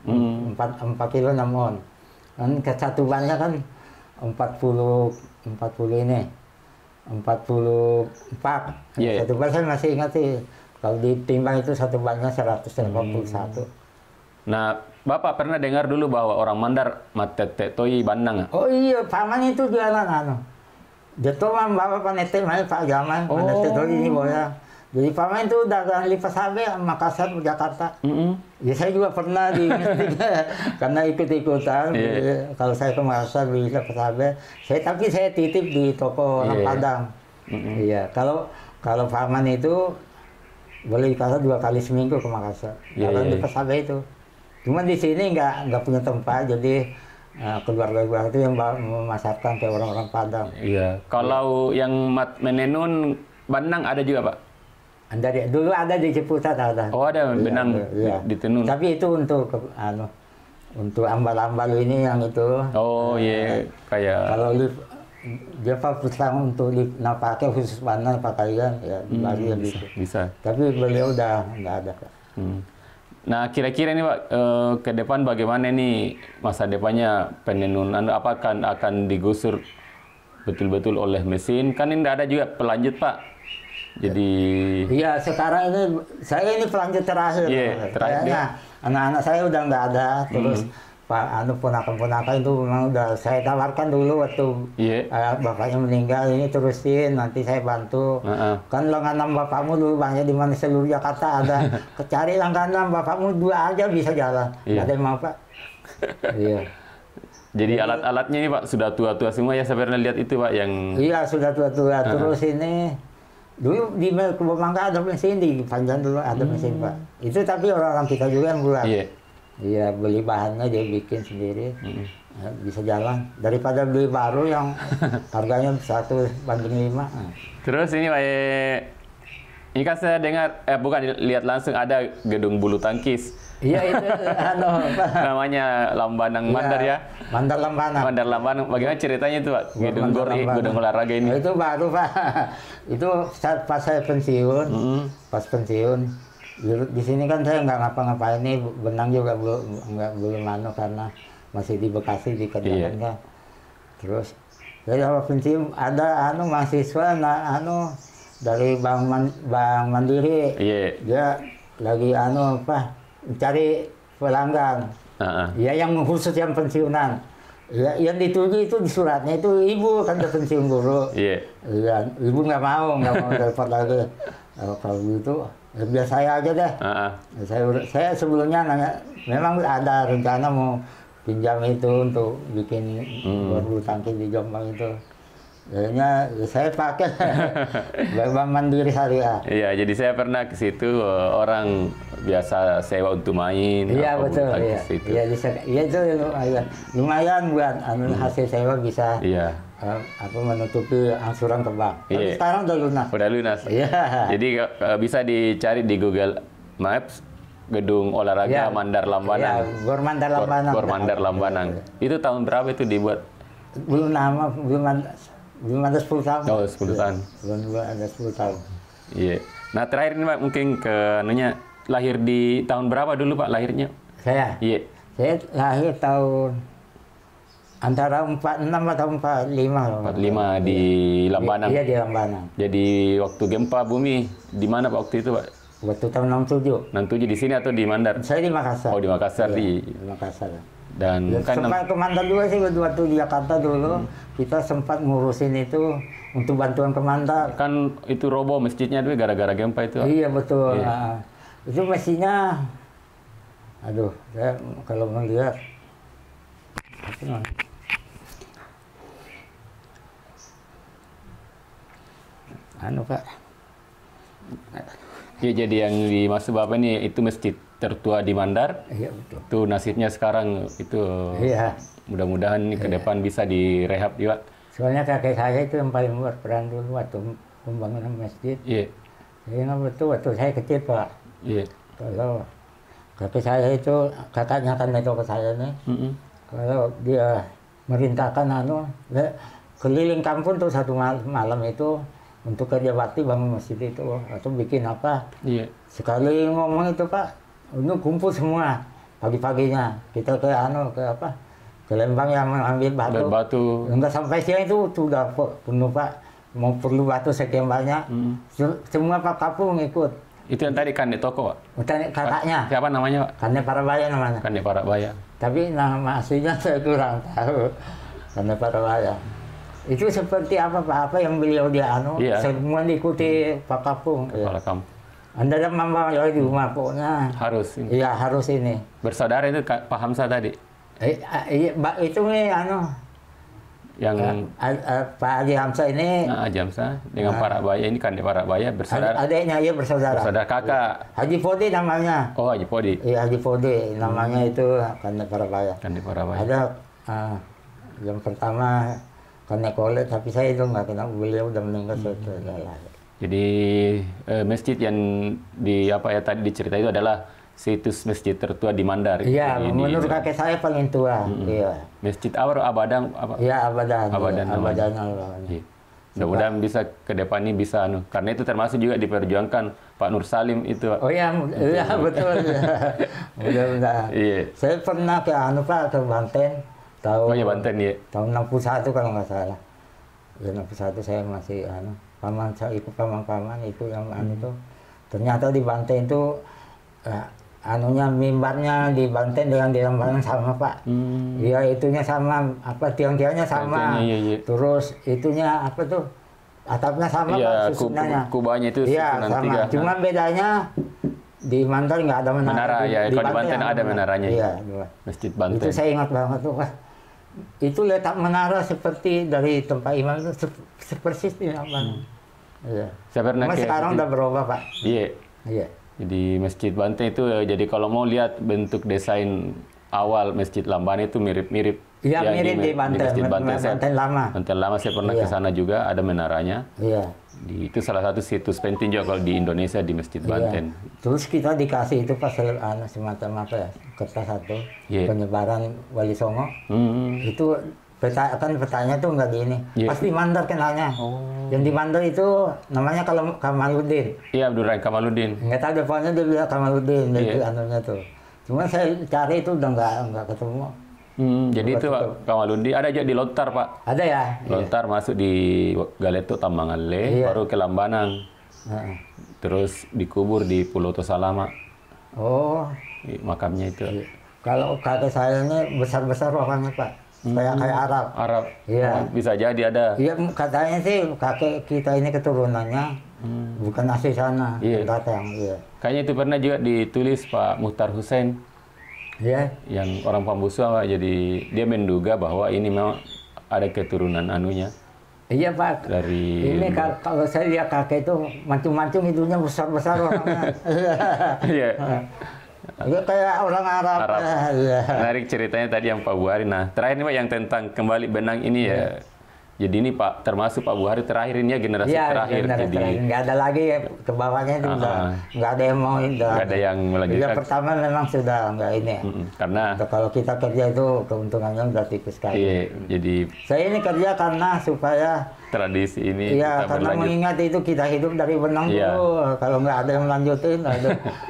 S2: empat empat kilo enam on. Kan ke satu bannya kan empat puluh empat puluh ini empat puluh empat.
S1: Yeah.
S2: Satu ban saya masih ingat sih. Kalau ditimbang itu satu bannya seratus delapan puluh satu. Hmm.
S1: Nah, Bapak pernah dengar dulu bahwa orang Mandar matete toyi bandang?
S2: Oh iya, paman itu jualan anu. Dia tuh membawa panete main Pak Jaman, oh. Panete toyi ini boya. Jadi paman itu dagang lipas H B Makassar Jakarta. Mm -hmm. Ya saya juga pernah di karena ikut-ikutan. Yeah. Kalau saya ke Makassar beli lipas H B, saya tapi saya titip di toko orang yeah. Padang. Iya, mm -hmm. Kalau kalau paman itu boleh dikasih dua kali seminggu ke Makassar. Yeah, dagang yeah. lipas H B itu. Cuma di sini nggak nggak punya tempat, jadi uh, keluarga-keluarga itu yang memasarkan ke orang-orang Padang.
S1: Iya. Kalau ya. Yang mat menenun bandang ada juga, Pak?
S2: Ada, dulu ada di Ciputat ada.
S1: Oh ada benang ya, ditenun.
S2: Tapi itu untuk anu untuk ambal-ambal ini yang itu.
S1: Oh iya, uh, kayak.
S2: Kalau lip, dia pasang untuk lip, nah pakai khusus bandang pakaian ya hmm, bisa, gitu.
S1: Bisa.
S2: Tapi beliau udah nggak ada, Pak.
S1: Hmm. Nah, kira-kira nih Pak, eh, ke depan bagaimana nih masa depannya penenunan? Apakah akan, akan digusur betul-betul oleh mesin? Kan ini ada juga pelanjut Pak. Jadi...
S2: Iya, sekarang ini, saya ini pelanjut terakhir.
S1: Iya, terakhir.
S2: Kayaknya anak-anak saya udah nggak ada, terus hmm. Pak anu ponakan-ponakan itu memang udah saya tawarkan dulu waktu yeah. uh, bapaknya meninggal, ini terusin nanti saya bantu. Uh-uh. Kan langganan bapakmu dulu banyak di mana seluruh Jakarta ada. Cari langganan bapakmu dua aja bisa jalan. Yeah. Ada yang mau Pak. Iya.
S1: Jadi alat-alatnya ini Pak sudah tua-tua semua ya, saya pernah lihat itu Pak yang.
S2: Iya sudah tua-tua. Uh-huh. Terus ini dulu di Kebun Mangga ada mesin, di Panjang dulu ada hmm. mesin Pak. Itu tapi orang-orang kita juga yang buat. Yeah. Iya, beli bahannya dia bikin sendiri, mm-hmm. ya, bisa jalan. Daripada beli baru yang harganya satu banding lima.
S1: Terus ini Pak, ini kan saya dengar, eh bukan lihat langsung ada gedung bulu tangkis.
S2: Iya itu, anu,
S1: namanya Lambanang ya, Mandar ya?
S2: Mandar Lambanang.
S1: Mandar Lambanang. Bagaimana ceritanya itu Pak? Gedung gor, gedung olahraga ini?
S2: Nah, itu baru Pak. Itu saat pas saya pensiun, mm-hmm. pas pensiun. Di sini kan saya nggak ngapa-ngapain nih, benang juga belum nggak belum anu karena masih di Bekasi di kerjaan kan. Terus saya apa pensiun ada anu mahasiswa nah anu dari Bank Man, Bank Mandiri, yeah. Dia lagi anu apa cari pelanggan, uh-uh. Ya yang khusus yang pensiunan. Ya, yang dituju itu di suratnya itu ibu kan udah pensiun guru. Iya. Yeah. Ya, ibu nggak mau nggak mau telepon lagi. Oh, kalau gitu ya biar saya aja deh. Uh-uh. Saya saya sebelumnya nanya, memang ada rencana mau pinjam itu untuk bikin hmm. bulu tangkis di Jombang itu. Kayaknya ya saya pakai Bank Mandiri Syariah.
S1: Iya, jadi saya pernah ke situ, orang biasa sewa untuk main.
S2: Iya betul. Iya, iya, bisa, iya itu lumayan, lumayan buat anu, hasil sewa bisa. Iya. Uh, apa menutupi angsuran ke bank. Tapi yeah. Sekarang udah lunas.
S1: Udah lunas. Iya. Yeah. Jadi uh, bisa dicari di Google Maps gedung olahraga yeah. Mandar Lambanang.
S2: Iya, Gor Mandar Lambanang.
S1: Gor Mandar Lambanang. Itu tahun berapa itu dibuat?
S2: Belum lama, belum ada, belum ada sepuluh tahun.
S1: Oh, sepuluh tahun.
S2: Belum ada sepuluh tahun.
S1: Iya. Yeah. Nah, terakhir ini Pak, mungkin ke anunya lahir di tahun berapa dulu Pak lahirnya?
S2: Saya.
S1: Iya. Yeah.
S2: Saya lahir tahun antara empat enam atau empat lima.
S1: empat lima di Lambanang.
S2: Iya di Lambanang.
S1: Jadi waktu gempa bumi di mana Pak waktu itu Pak?
S2: Waktu tahun enam tujuh.
S1: enam tujuh di sini atau di Mandar?
S2: Saya di Makassar.
S1: Oh di Makassar. Iya, di...
S2: di Makassar.
S1: Dan
S2: ya,
S1: kan
S2: sempat ke Mandar juga sih waktu di Jakarta dulu. Hmm. Kita sempat ngurusin itu untuk bantuan ke Mandar.
S1: Kan itu roboh masjidnya tuh gara-gara gempa itu.
S2: Iya betul. Iya. Nah, itu mesinnya, aduh, saya kalau melihat. Anu Pak.
S1: Ya jadi yang dimaksud Bapak ini itu masjid tertua di Mandar.
S2: Iya betul.
S1: Itu nasibnya sekarang itu. Iya. Mudah-mudahan ke depan iya. Bisa direhab juga.
S2: Soalnya kakek saya itu yang paling berperan dulu waktu pembangunan masjid. Iya. Saya ingat betul waktu saya kecil Pak. Iya. Kalau kakek saya itu kakaknya kan itu ke saya nih. Mm-hmm. Kalau dia merintahkan anu keliling kampung tuh satu mal- malam itu. Untuk kerja bakti bangun masjid itu atau bikin apa? Iya. Sekali ngomong itu Pak, ini kumpul semua. pagi-paginya kita ke anu ke apa ke Lembang yang mengambil batu.
S1: batu.
S2: Enggak sampai siang itu sudah penuh Pak. Mau perlu batu sekian banyak. Hmm. Semua Pak Kapung ikut.
S1: Itu yang tadi Kande Toko, Pak?
S2: Bukan kakaknya.
S1: Siapa namanya, Pak?
S2: Kande Parabaya namanya.
S1: Kande Parabaya.
S2: Tapi nama aslinya saya kurang tahu. Kande Parabaya. Itu seperti apa Pak? Apa yang beliau dia anu? Iya. Semua diikuti Pak Kapung.
S1: Kepala ya. Kampung.
S2: Anda ada mama di rumah pokoknya.
S1: Harus ini.
S2: Iya harus ini.
S1: Bersaudara itu Pak Hamzah tadi.
S2: Eh, iya, itu nih anu.
S1: Yang
S2: uh, uh, uh, Pak Haji Hamzah ini.
S1: Nah, Haji Hamzah dengan uh, Parabaya ini kan di Parabaya bersaudara.
S2: Adiknya iya bersaudara.
S1: Bersaudara kakak.
S2: Haji Fodi namanya.
S1: Oh Haji Fodi.
S2: Iya Haji Fodi namanya hmm. itu kan di Parabaya.
S1: Kan di Parabaya.
S2: Ada uh, yang pertama kan Kole tapi saya itu nggak kenal beliau udah meninggal hmm. sudah.
S1: Jadi eh, masjid yang di apa ya tadi diceritain itu adalah situs masjid tertua di Mandar.
S2: Iya,
S1: di,
S2: menurut
S1: di,
S2: kakek saya paling tua. Mm-hmm. Iya.
S1: Masjid Awar Abadan apa?
S2: Iya, Abadan.
S1: Abadan.
S2: Ya, Abadan.
S1: Iya. Mudah-mudahan bisa ke depan ini bisa anu. Karena itu termasuk juga diperjuangkan Pak Nur Salim itu.
S2: Oh iya, iya betul. Mudah-mudahan. Iya. Saya pernah ke anu Pak ke Banten tahun
S1: Oh iya Banten ya.
S2: Tahun enam puluh satu kalau nggak salah. Ya enam puluh satu saya masih anu paman saya ikut paman-paman itu yang hmm. anu tuh. Ternyata di Banten itu uh, anunya mimbarnya di Banten dengan di Lambangan sama Pak. Iya hmm. itunya sama, apa tiang-tiangnya sama. Iya, iya. Terus itunya apa tuh atapnya sama
S1: iya,
S2: Pak susunannya.
S1: Kub kubahnya itu
S2: iya, sama. Tiga. Cuma bedanya di Mandar nggak ada menara.
S1: Menara
S2: di,
S1: ya,
S2: di
S1: kalau di Banten ada, ada menaranya.
S2: Iya, dua.
S1: Masjid Banten.
S2: Itu saya ingat banget tuh Pak. Itu letak menara seperti dari tempat imam itu sepersis di Lambangan. Hmm. Iya.
S1: Saya pernah
S2: Cuma sekarang udah berubah Pak.
S1: Iya.
S2: Iya.
S1: Jadi Masjid Banten itu jadi kalau mau lihat bentuk desain awal Masjid Lambangan itu mirip-mirip.
S2: Iya mirip di, di Banten. Di Masjid Banten,
S1: saya,
S2: Banten lama.
S1: Banten lama saya pernah iya. ke sana juga ada menaranya.
S2: Iya.
S1: Di, itu salah satu situs penting juga kalau di Indonesia di Masjid Banten.
S2: Iya. Terus kita dikasih itu pas anu semacam apa ya kertas satu yeah. penyebaran Wali Songo. Hmm. Itu peta kan petanya tuh nggak di ini. Yeah. Pasti Mandar kenalnya. Oh. Yang di Mandar itu namanya kalau Kamaludin.
S1: Iya, Abdurrahim Kamaludin.
S2: Nggak tahu depannya dia bilang Kamaludin yeah. itu anunya tuh. Cuma saya cari itu udah nggak nggak ketemu.
S1: Hmm, jadi itu Pak Kamaludin ada juga di Lontar Pak.
S2: Ada ya.
S1: Lontar iya. masuk di Galeto Tambangalle, iya. baru ke Lambanang. Uh. Terus dikubur di Pulau Tosalama.
S2: Oh.
S1: Makamnya itu.
S2: Iya. Kalau kakek saya ini besar-besar orangnya Pak. Kayak kayak Arab.
S1: Arab.
S2: Iya.
S1: Oh, bisa jadi ada.
S2: Iya, katanya sih kakek kita ini keturunannya hmm. bukan asli sana.
S1: Iya.
S2: Datang, iya.
S1: Kayaknya itu pernah juga ditulis Pak Muhtar Hussein.
S2: Iya. Yang
S1: orang Pambusu, jadi dia menduga bahwa ini memang ada keturunan anunya.
S2: Iya Pak.
S1: Dari
S2: ini kalau saya lihat kakek itu macam-macam hidungnya besar-besar orangnya.
S1: Iya.
S2: Dia kayak orang Arab.
S1: Arab. Ya. Menarik ceritanya tadi yang Pak Buhari. Nah, terakhir ini Pak yang tentang kembali benang ini ya. ya. Jadi ini Pak termasuk Pak Buhari terakhir ini ya generasi ya, terakhir.
S2: Generasi
S1: jadi
S2: terakhir. Nggak ada lagi ya, ke bawahnya itu uh, udah nggak ada yang mau.
S1: Nggak ada yang melanjutkan.
S2: Yang pertama memang sudah nggak ini.
S1: Mm -mm, karena
S2: Untuk kalau kita kerja itu keuntungannya udah tipis sekali.
S1: Iya, jadi
S2: saya ini kerja karena supaya
S1: tradisi ini
S2: iya, karena berlanjut. Mengingat itu kita hidup dari benang iya. dulu. Kalau nggak ada yang melanjutin, ada.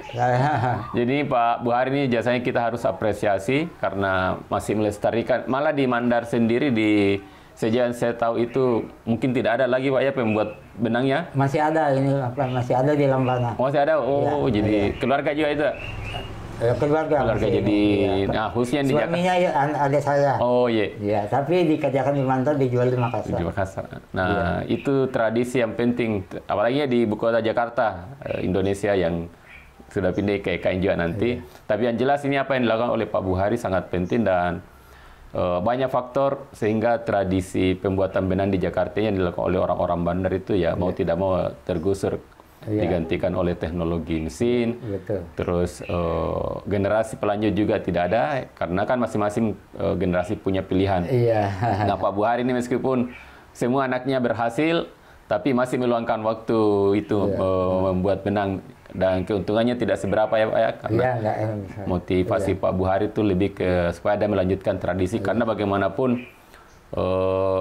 S1: Jadi Pak Buhari ini jasanya kita harus apresiasi karena masih melestarikan. Malah di Mandar sendiri di sejak saya tahu itu mungkin tidak ada lagi Pak ya pembuat benangnya.
S2: Masih ada ini apa? Masih ada di Lambangan.
S1: Oh, masih ada. Oh, ya, jadi iya. keluarga juga itu.
S2: Ya, keluarga.
S1: Keluarga jadi
S2: ya,
S1: nah khususnya di Jakarta.
S2: Suaminya ya, ada saya.
S1: Oh iya.
S2: Ya, tapi dikerjakan di Mandar, dijual di Makassar.
S1: Di Makassar. Nah, ya. itu tradisi yang penting apalagi di ibu kota Jakarta, Indonesia yang sudah pindah ke I K N juga nanti. Ya. Tapi yang jelas ini apa yang dilakukan oleh Pak Buhari sangat penting dan Uh, banyak faktor sehingga tradisi pembuatan benang di Jakarta yang dilakukan oleh orang-orang Bandar itu ya yeah. mau tidak mau tergusur yeah. digantikan oleh teknologi mesin. Betul. Terus uh, generasi pelanjut juga tidak ada karena kan masing-masing uh, generasi punya pilihan. Yeah. Nah Pak Buhari ini meskipun semua anaknya berhasil tapi masih meluangkan waktu itu yeah. uh, membuat benang dan keuntungannya tidak seberapa ya Pak ya karena ya, enggak, enggak. motivasi ya. Pak Buhari itu lebih ke supaya ada melanjutkan tradisi ya. Karena bagaimanapun uh,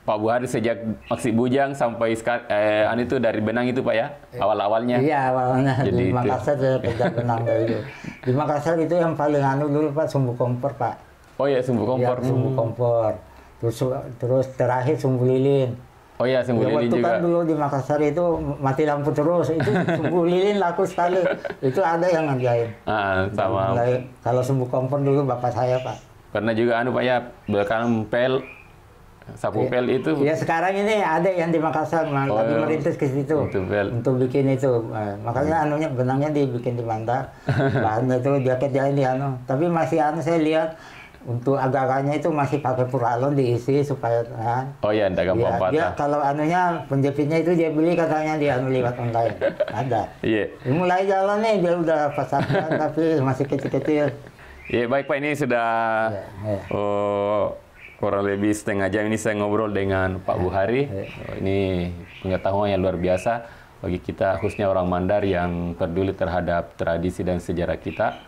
S1: Pak Buhari sejak masih bujang sampai sekarang, eh, anu itu dari benang itu Pak ya, awal-awalnya.
S2: Iya awalnya
S1: Jadi
S2: di Makassar saya kerja benang dari itu. Di Makassar itu yang paling anu dulu Pak sumbu kompor Pak.
S1: Oh iya sumbu kompor.
S2: Ya, sumbu kompor. Terus terus terakhir sumbu lilin.
S1: Oh iya sumbu
S2: ya,
S1: lilin
S2: waktu
S1: juga.
S2: Kan dulu di Makassar itu mati lampu terus, itu sumbu lilin laku sekali. Itu ada yang ngerjain.
S1: Ah, sama.
S2: Mulai, kalau sumbu kompor dulu bapak saya Pak.
S1: Karena juga anu Pak ya, belakang pel, sapu
S2: ya,
S1: pel itu.
S2: Ya sekarang ini ada yang di Makassar, man,
S1: oh,
S2: lagi merintis ke situ
S1: untuk,
S2: untuk bikin itu. Nah, makanya anunya benangnya dibikin di Mandar, bahannya itu dia kerjain di anu. Tapi masih anu saya lihat untuk agak-agaknya itu masih pakai puralon diisi supaya nah,
S1: oh iya enggak gampang patah.
S2: Dia kalau anunya penjepitnya itu dia beli katanya dia anu lewat online. Ada.
S1: Iya.
S2: Yeah. Mulai jalan nih dia udah pasarkan tapi masih kecil-kecil.
S1: Iya, baik Pak, ini sudah yeah, yeah. Oh, kurang lebih setengah jam ini saya ngobrol dengan Pak Buhari. Oh, ini pengetahuan yang luar biasa bagi kita, khususnya orang Mandar yang peduli terhadap tradisi dan sejarah kita.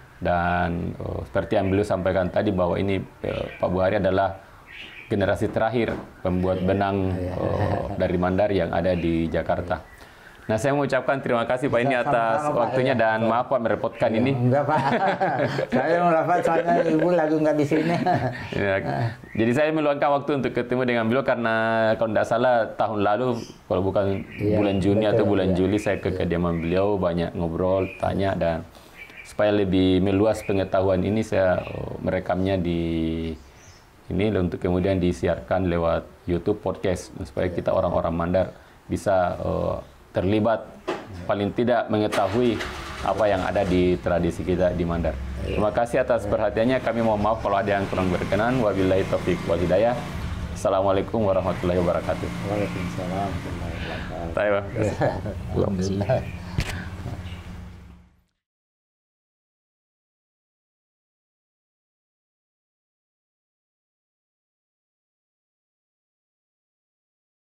S1: Dan oh, seperti yang beliau sampaikan tadi bahwa ini eh, Pak Buhari adalah generasi terakhir pembuat benang oh, dari Mandar yang ada di Jakarta. Nah, saya mengucapkan terima kasih Pak ini atas sama-sama, waktunya Pak, dan ya. Maaf Pak merepotkan ya, ini.
S2: Enggak Pak, saya merepot soalnya Ibu lagi nggak di sini.
S1: Ya, jadi saya meluangkan waktu untuk ketemu dengan beliau karena kalau tidak salah tahun lalu, kalau bukan ya, bulan Juni betul, atau bulan ya. Juli saya ke kediaman ya. Beliau banyak ngobrol, tanya dan supaya lebih meluas pengetahuan ini saya oh, merekamnya di ini untuk kemudian disiarkan lewat YouTube podcast supaya kita orang-orang Mandar bisa oh, terlibat paling tidak mengetahui apa yang ada di tradisi kita di Mandar. Terima kasih atas perhatiannya. Kami mohon maaf kalau ada yang kurang berkenan. Wabillahi taufiq wal hidayah. Assalamualaikum warahmatullahi wabarakatuh.
S2: Waalaikumsalam warahmatullahi wabarakatuh.
S1: Alhamdulillah.